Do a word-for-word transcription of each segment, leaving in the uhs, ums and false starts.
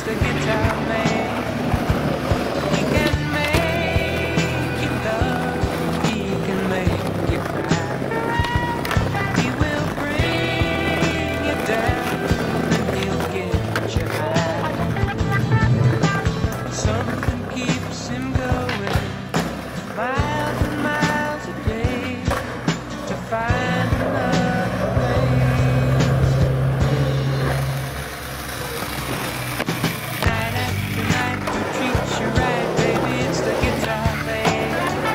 the guitar man. He can make you love, he can make you cry. He will bring you down and he'll get you high. Something keeps him going miles and miles a day to find another place. Night after night to treat you right, baby, it's the guitar man.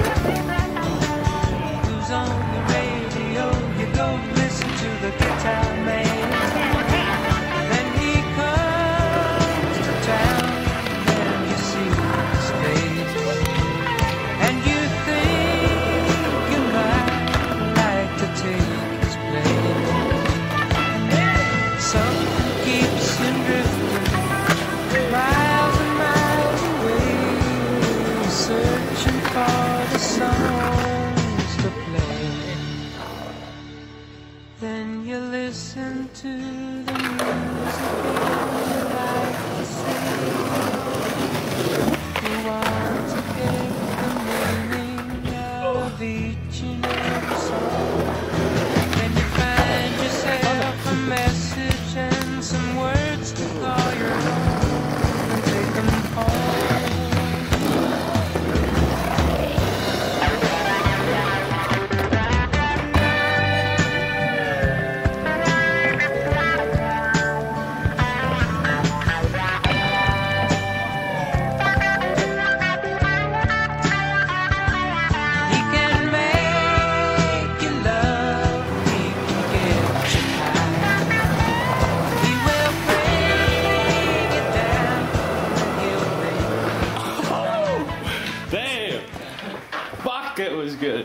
Who's on the radio? You go listen to the guitar man. Then he comes to town and you see his face, and you think you might like to take his place. Something keeps him drifting miles and miles away, searching for the songs to play. Then you listen to the music you like to sing. You want to get the meaning out of each and every song. Then you find yourself a message and some words to call your own and take them home. He can make you love, he can get you high. He will bring you down and he'll make Oh, damn! Fuck, it was good.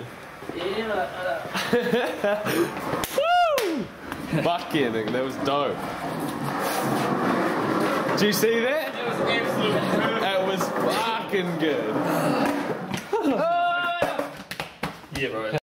Woo! Fuck yeah, nigga, that was dope. Did you see that? That was absolute. That was fucking good. Yeah, bro.